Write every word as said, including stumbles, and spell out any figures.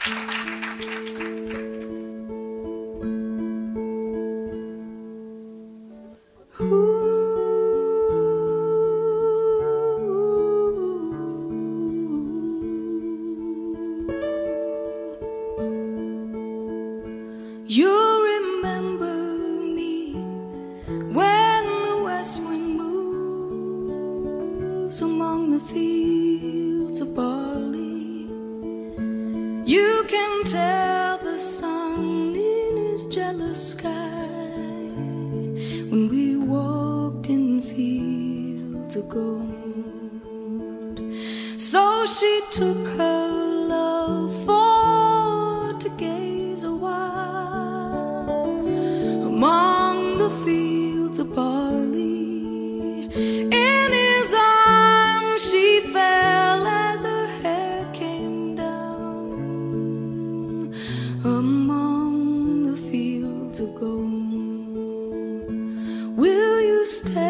You remember me when the west wind moves among the fields of barley. You can tell the sun in his jealous sky when we walked in fields of gold. So she took her love for to gaze a while among the fields of barley. In his arms she fell as her hair came down among the fields of gold. Will you stay